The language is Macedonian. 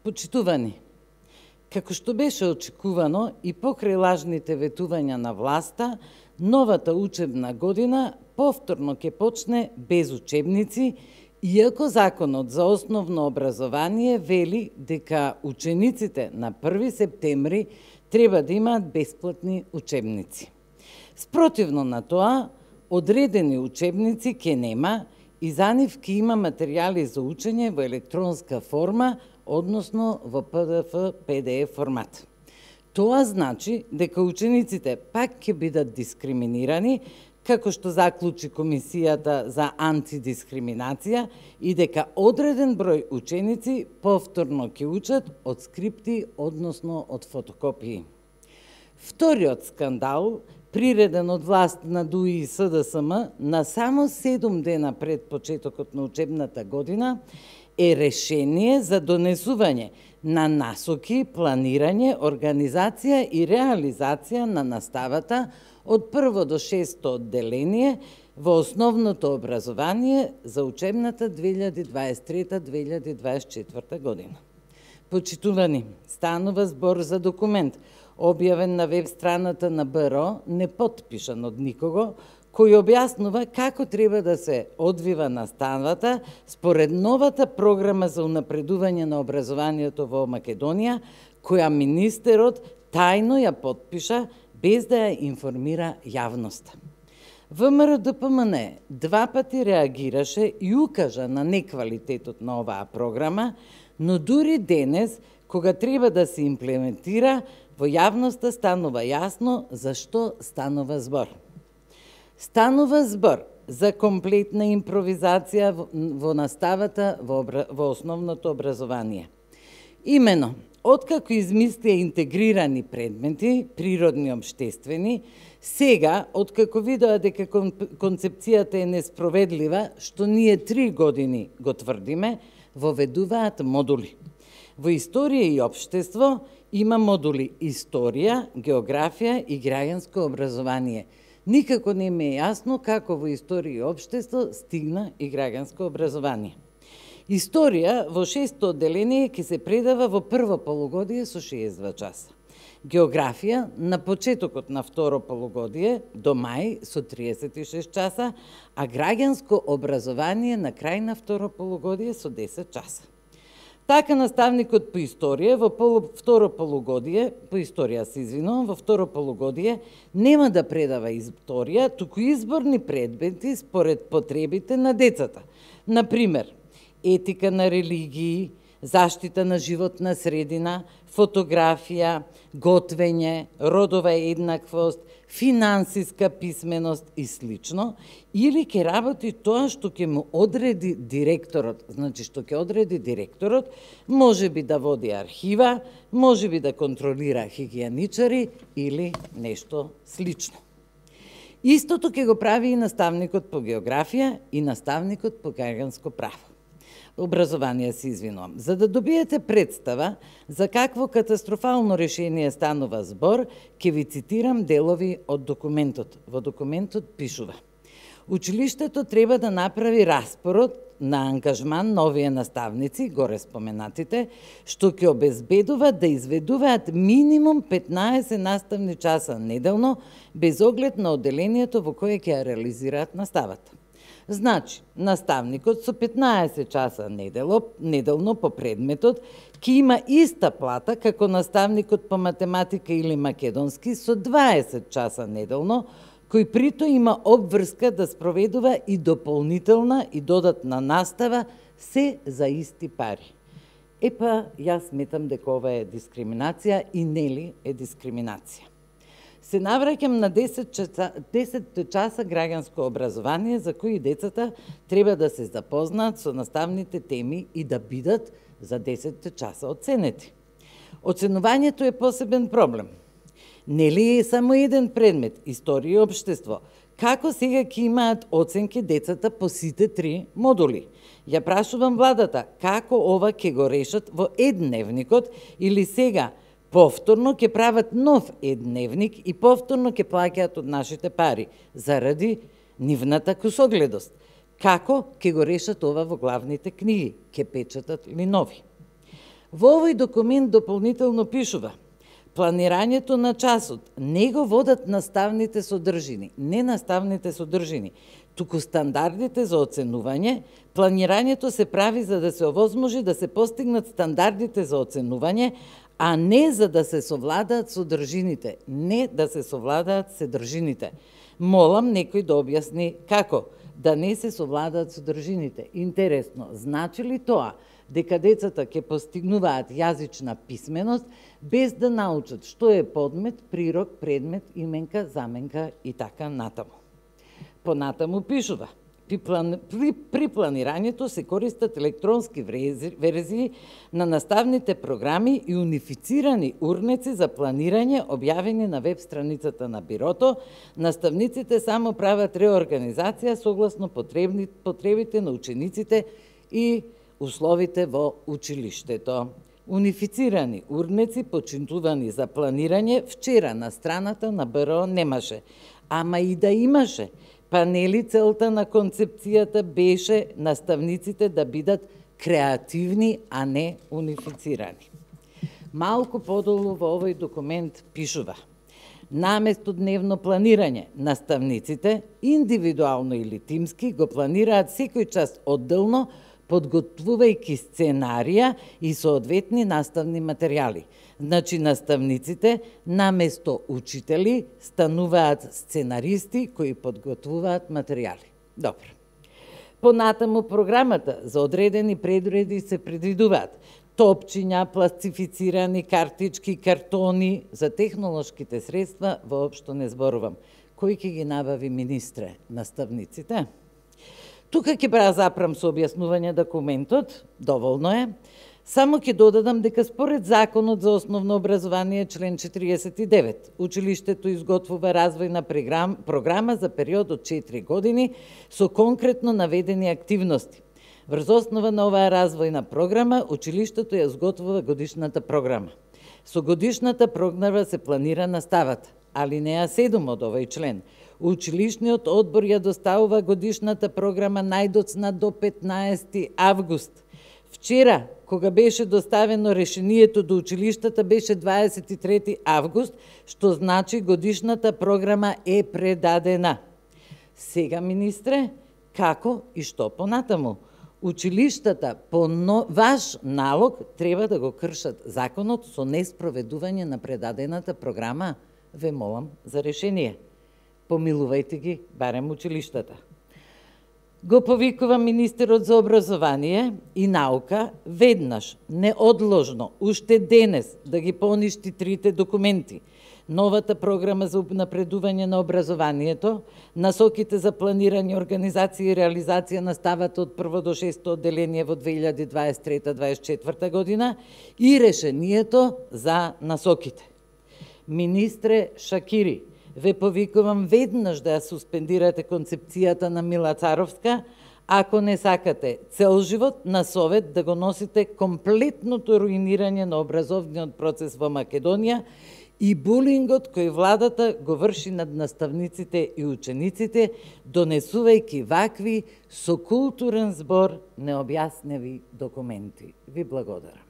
Почитувани, како што беше очекувано и покрај лажните ветувања на власта, новата учебна година повторно ќе почне без учебници, иако Законот за основно образование вели дека учениците на 1 септември треба да имаат бесплатни учебници. Спротивно на тоа, одредени учебници ќе нема и за нив ќе има материјали за учење во електронска форма, односно во PDF формат. Тоа значи дека учениците пак ќе бидат дискриминирани, како што заклучи Комисијата за антидискриминација, и дека одреден број ученици повторно ќе учат од скрипти, односно од фотокопии. Вториот скандал, приреден од власт на ДУИ и СДСМ на само 7 дена пред почетокот на учебната година, е решение за донесување на насоки, планирање, организација и реализација на наставата од 1 до 6 одделение во основното образование за учебната 2023-2024 година. Почитувани, станува збор за документ, објавен на веб страната на БРО, не потпишан од никого, кој објаснува како треба да се одвива наставата според новата програма за унапредување на образованието во Македонија, која министерот тајно ја потпиша без да ја информира јавноста. ВМРО-ДПМНЕ 2 пати реагираше и укажа на неквалитетот на оваа програма, но дури денес, кога треба да се имплементира, во јавноста станува јасно за што станува збор. Станува збор за комплетна импровизација во наставата во основното образование. Имено, откако измислија интегрирани предмети, природни и обштествени, сега, откако видоа дека концепцијата е неспроведлива, што ние 3 години го тврдиме, воведуваат модули. Во историја и општество има модули историја, географија и граѓанско образование. Никако не ми е јасно како во историја и општество стигна и граѓанско образование. Историја во 6-то одделение ќе се предава во прво полугодие со 62 часа. Географија на почетокот на второ полугодие до мај со 36 часа, а граѓанско образование на крај на второ полугодие со 10 часа. Така наставникот по историја во второ полугодие, во второ полугодие нема да предава историја, туку изборни предмети според потребите на децата. Например, етика на религии, заштита на животна средина, фотографија, готвење, родова еднаквост, финансиска писменост и слично, или ќе работи тоа што ќе му одреди директорот. Значи, што ќе одреди директорот, може би да води архива, може би да контролира хигиеничари или нешто слично. Истото ќе го прави и наставникот по географија и наставникот по граѓанско право. Образование се извинувам. За да добиете представа за какво катастрофално решение станува збор, ќе ви цитирам делови од документот. Во документот пишува: училиштето треба да направи распоред на ангажман на овие наставници, горе споменатите, што ќе обезбедува да изведуваат минимум 15 наставни часа неделно, без оглед на одделението во кое ќе ја реализираат наставата. Значи, наставникот со 15 часа неделно по предметот ќе има иста плата како наставникот по математика или македонски со 20 часа неделно, кој прито има обврска да спроведува и дополнителна и додатна настава, се за исти пари. Епа, јас сметам дека ова е дискриминација и нели е дискриминација. Се навраќам на 10 часа граѓанско образование за кои децата треба да се запознаат со наставните теми и да бидат за 10 часа оценети. Оценувањето е посебен проблем. Нели е само еден предмет, историја и општество? Како сега ќе имаат оценки децата по сите 3 модули? Ја прашувам владата, како ова ќе го решат во едневникот или сега повторно ќе прават нов едневник и повторно ќе плаќаат од нашите пари, заради нивната кусогледост. Како ќе го решат ова во главните книги? Ќе печатат ли нови? Во овој документ дополнително пишува: планирањето на часот не го водат наставните содржини, не наставните содржини, туку стандардите за оценување. Планирањето се прави за да се овозможи да се постигнат стандардите за оценување, а не за да се совладаат содржините, не да се совладаат содржините. Молам некој да објасни како да не се совладаат содржините. Интересно, значи ли тоа дека децата ќе постигнуваат јазична писменост без да научат што е подмет, прирок, предмет, именка, заменка и така натаму. Понатаму пишува: при планирањето се користат електронски верзии на наставните програми и унифицирани урнеци за планирање објавени на веб страницата на бирото. Наставниците само прават реорганизација согласно потребите на учениците и условите во училиштето. Унифицирани урнеци почитувани за планирање вчера на страната на БРО немаше. Ама и да имаше, па нели целта на концепцијата беше наставниците да бидат креативни, а не унифицирани. Малку подолу во овој документ пишува: наместо дневно планирање, наставниците, индивидуално или тимски, го планираат секој час одделно, подготвувајќи сценарија и соодветни наставни материјали. Значи, наставниците, наместо учители, стануваат сценаристи кои подготвуваат материјали. Добро. Понатаму програмата за одредени предреди се предвидуваат топчиња, пластифицирани картички, картони. За технолошките средства воопшто не зборувам. Кој ќе ги набави, министре? Наставниците? Тука ќе запрам со објаснување документот, доволно е. Само ќе додадам дека според Законот за основно образование, член 49, училиштето изготвува развојна програма за период од 4 години со конкретно наведени активности. Врз основа на оваа развојна програма, училиштето ја изготвува годишната програма. Со годишната програма се планира наставата. Алинеја 7 од овој член. Училишниот одбор ја доставува годишната програма најдоцна до 15 август. Вчера, кога беше доставено решението до училиштата, беше 23 август, што значи годишната програма е предадена. Сега, министре, како и што понатаму? Училиштата по ваш налог треба да го кршат законот со неспроведување на предадената програма. Ве молам за решение. Помилувајте ги, барем училиштата. Го повикувам министерот за образование и наука веднаш, неодложно, уште денес, да ги поништи трите документи. Новата програма за напредување на образованието, насоките за планирање, организација и реализација на ставата од 1 до 6 одделение во 2023-2024 година и решението за насоките. Министре Шакири, ве повикувам веднаш да ја суспендирате концепцијата на Мила Царовска, ако не сакате цел живот на совет да го носите комплетното руинирање на образовниот процес во Македонија и булингот кој владата го врши над наставниците и учениците, донесувајќи вакви со културен збор необјасневи документи. Ви благодарам.